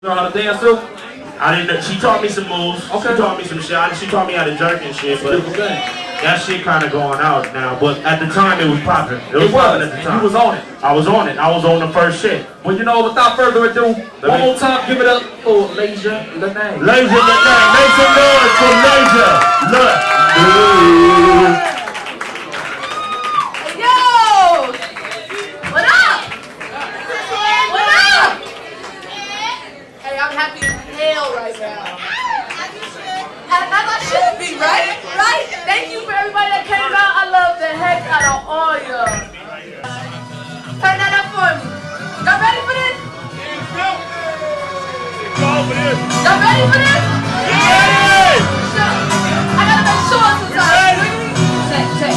Know how to dance too? I didn't know. She taught me some moves. Okay. She taught me some shit. She taught me how to jerk and shit. But that shit kind of going out now. But at the time, it was popping. It was popping at the time. You was on it. I was on it. I was on the first shit. Well, you know, without further ado, one more time, give it up for Lasia Lynnai. Lasia Lynnai. Make some noise for Lasia Lynnai. Right? Thank you for everybody that came out. I love the heck out of all y'all. Turn that up for me. Y'all ready for this? Y'all ready for this? Yeah! I gotta make sure sometimes. Check.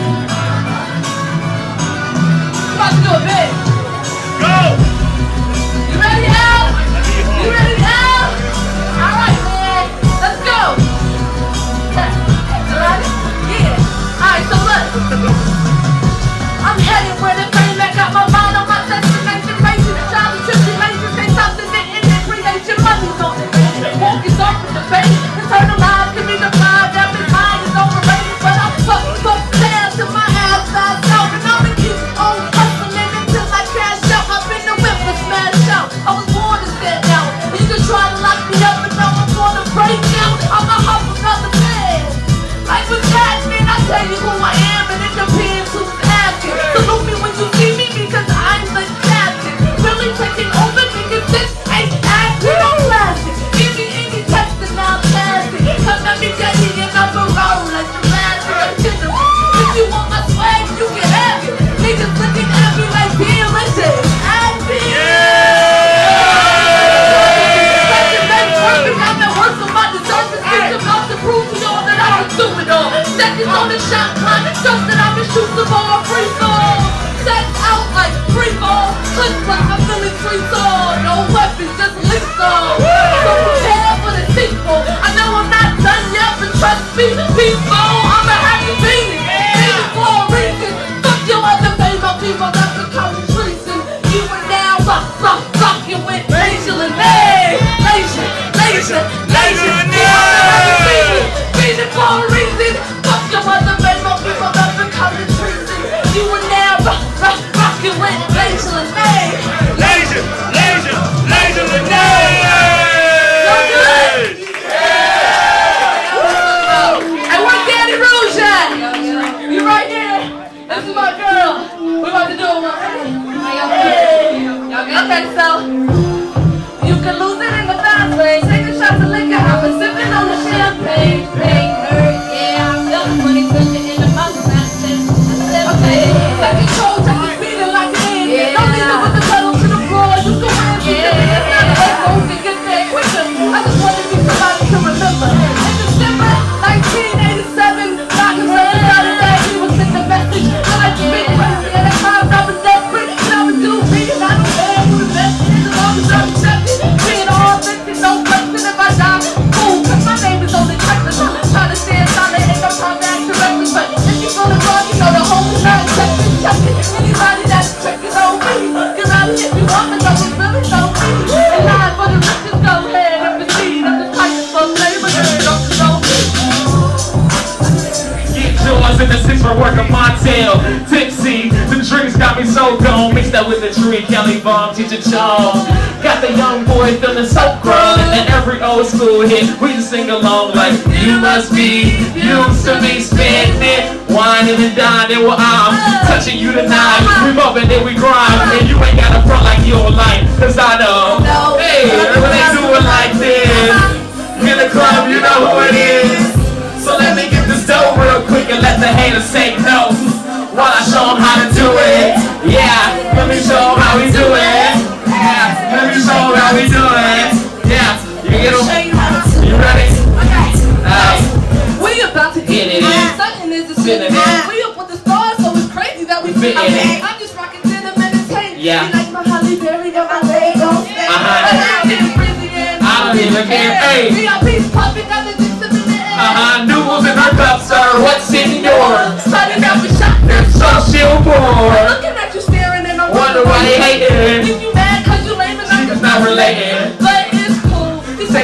I'm about to do a bit. Go! You ready, Al? You ready, Al? Alright, man. Let's go. Alright, so look, I'm headed where the brain that got my mind on my destination, racing, child and tribulation, they stop the net in their creation, money's on it, walking off with the bait, eternal lives can be defined, that this mind is overrated, but I'm fucked down to my ass fast out, and I'ma keep on hustling until I cash out, I've been the whip to smash out, I was born to stand out, and you can try to lock me up, but now I'm gonna break out, I'ma hop another bed, like what's happening? I tell you who I am, and it depends who's asking. Salute me when you see me because I'm the captain. Really taking over because this ain't acting. I'm blasting. Give me any test and I'll pass it. Come at me daddy and I'm a roll like the last of the If you want my swag, you can have it. Niggas looking at me like damn, listen, acting. I've been working my deserves and about to prove to y'all that I can do it all. Seconds on the shot clock, just that I've been shooting the ball free throw. Set out like free ball, click like I'm feeling free throw. No weapons, just lethal. So prepare for the sequel. I know I'm not done yet, but trust me, people, I'm a happy being. Being for a reason. Fuck your other favorite people, that's the kind of treason. You are now rocking with Lasia Lynnai. Lasia Lynnai. Being for a reason. Fuck your other favorite people, that's the kind of treason. You are now rocking with Lasia Lynnai. Lasia Lynnai. So good. And where's Daddy Rouge at? You right here. This is my girl. We're about to do it. Okay, so you can lose it in the fast way. Take a shot of liquor. I've been sipping on the champagne. Yeah, I'm feeling money spending in the mouth. Okay, take control, take the speeding like it is. Don't leave it with the pedal to the floor. You can win. It's not a race, so we can get there quicker. I just want to be somebody to remember. In December 1987, Dr. Saturday, he was in the message. I like to be crazy, and at times I was desperate. And I would do me, and I don't care who the best is. As long as I'm accepted, being all authentic, no question if I die. Cool, cause my name is on the checklist. I'm trying to stand solid, ain't no time to act directly. But if you feel it wrong, you know the whole is not accepted. Check it, anybody that's checking on me. Cause I'm here if you want me, don't you really know me. And line for the riches, go ahead and proceed. I'm the type of fuck labor, don't you know me. Yours in the 6 for work of my tail. Tipsy, the drinks got me so gone. Mixed that with the tree, Kelly Bomb, teacher Charles. Got the young boy feeling so grown. And every old school hit, we just sing along like you must be used to be spending, whining and dining. Well, I'm touching you tonight. We bumping and we grind, and you ain't got a front like your life. Cause I know, hey, when they do it like this, in the club, you know who it is. So let me get this dough real quick and let the haters say no while I show them how to do it. Yeah, let me show them how we do it. Yeah, let me show them how we do it. Yeah, you get them? You ready? We about to get it. Something is a shit. We up with the stars, so it's crazy that we fit in. I'm just rocking denim and it's tape. Yeah. You like my Holly Berry, got my leg on stand. I don't even care. Hey. VIP's popping, got the dicks in the air. Noodles in her cup, sir. What's in yours? Starting out with shot. So she'll pour. Looking at you staring and I'm Wonder why they hate it. You mad cause you lame and I'm not related. But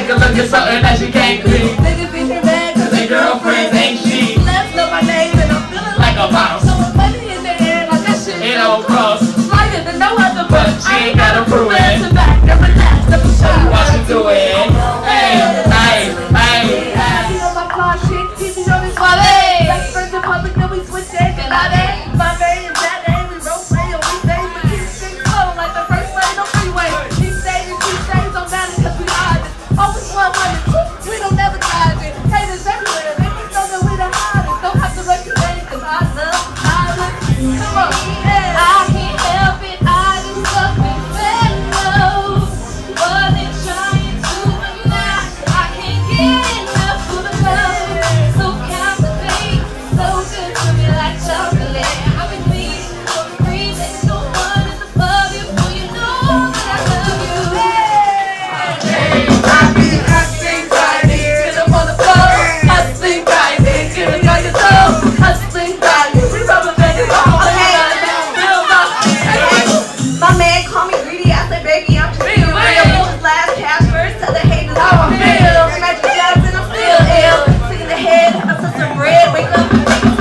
nigga looking something that she can't be. Niggas be here mad cause Their girlfriends ain't she. Let's know my name and I'm feeling Like a mouse. Throwing money in the air like that shit It don't cross. Lighter than no other, But she ain't gotta prove it. To back, never relax, never show. Watch you do it. Hey, hey, hey, hey. See on my fly shit, keep me on this Friday. Like first in public, then we switch it. And I day, my day and that day, we roll play on weekdays. But keep things slow like the first lane on freeway. These days don't matter cause we honest. Always one, we don't never dodge it. Haters everywhere, they just know that we the hottest. Don't have to recognize cause I love violence. Come on, yeah. I can't help it, I do something fellow. But they're trying to deny. I can't get enough of the love. So captivating, so good to me like chocolate. I've been bleeding for the reason no one is above you. Well, you know that I love you. I be hustling, grinding, get up on the floor. Hustling, grinding, get it on your toe. Hustling, grinding, we rubber banding all My man call me greedy, I say baby I'm just real. His last cash first, tell the haters how I feel. Magic Johnson, I'm still ill. Sick in the head, I took some bread, wake up.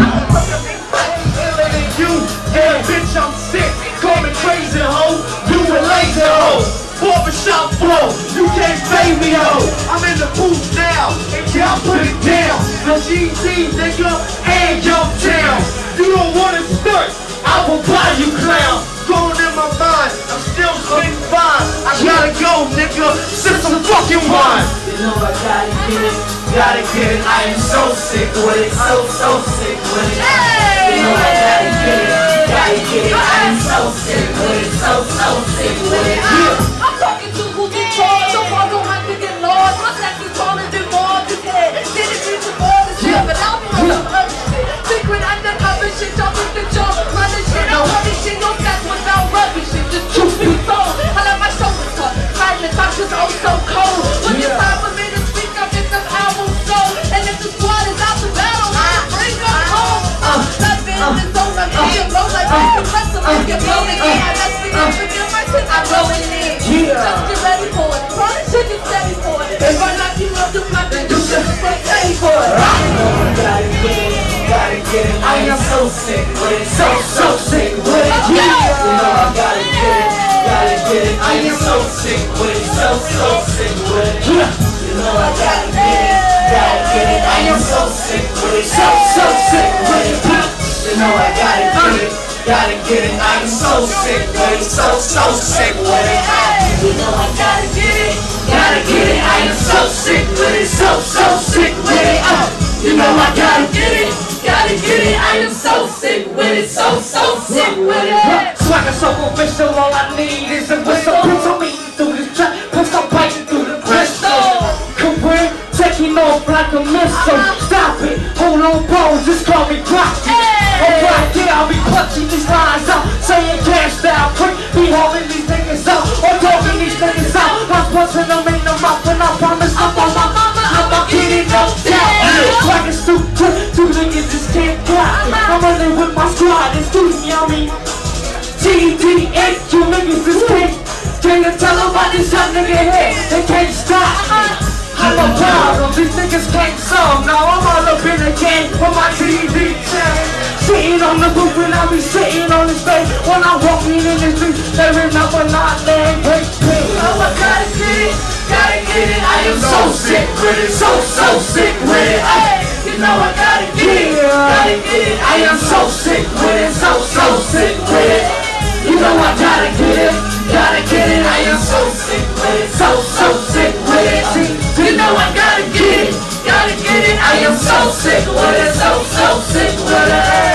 You, yeah, bitch, I'm sick. Call me crazy, ho. You a lazy, ho. Barbershop flow, you can't pay me, ho. I'm in the booth now, and y'all put it down. The GD, nigga, and your town. You don't wanna start, I will buy you, clown. Going in my mind, I'm still spitting fine. I gotta go, nigga, sip some fucking wine. You know I gotta get it, gotta get it. I am so sick with it, so sick with it. You know I gotta get it, I am so sick with it, so sick with it. I'm talking to who's in charge. So far, don't have to get lost. My sex is taller than Marvin's head. Didn't reach the ball this year, but I'll be on some other shit. Secret undercover shit, y'all with the jaw. Running shit, I'm running shit. No sex without rubbish shit. Just truth be told, I let my shoulders cut. Silent talk is oh so cold. When it's time for me to speak, I get this album sold. And if the squad is out to battle, I'll bring them home. That business on my million roll like this. The rest of us get blown again. I let me forget my shit, I'm rolling in. Just get ready for it. Probably should get steady for it. If I knock you up, do nothing, you should stay ready for it. You know I gotta get it, I am so sick with it, so sick with it. You know I gotta get it, I am so sick with it, so sick with it. You know I gotta get it, I am so sick with it, so sick with it. You know I gotta get it, I am so sick with it, so sick with it. You know I gotta get it, I am so sick with it, so sick with it. You know I gotta get it, I am so sick with it, so sick with it. Swagger so official, all I need is a whistle. Put some meat through this track, put some biting through the crystal. Career taking off like a missile. Stop it, hold on, pose, just call me Crocky. Alright, yeah, I'll be clutching these lines out, saying cash style, quick, be holding these niggas out, or talking these niggas out. I'm punching them in the mouth, and I promise I'm on my mama, I'm getting no doubt. Swagger stupid, two niggas just can't clock it. I'm running with my squad, it's too yummy. GDH, you niggas is king. Can you tell them about this young nigga here? They can't stop me. I'm a problem, these niggas can't solve. Now I'm all up in the game for my TV channel. Sitting on the booth and I be sitting on the stage. When I walk in the street, they remember not letting break me. Oh, I gotta get it, I am so sick with it, so sick with it. You know I gotta get it, I am so sick with it, so sick with it. You know I gotta get it, I am so sick with it, so sick with it. You know I gotta get it, I am so sick with it, so sick with it.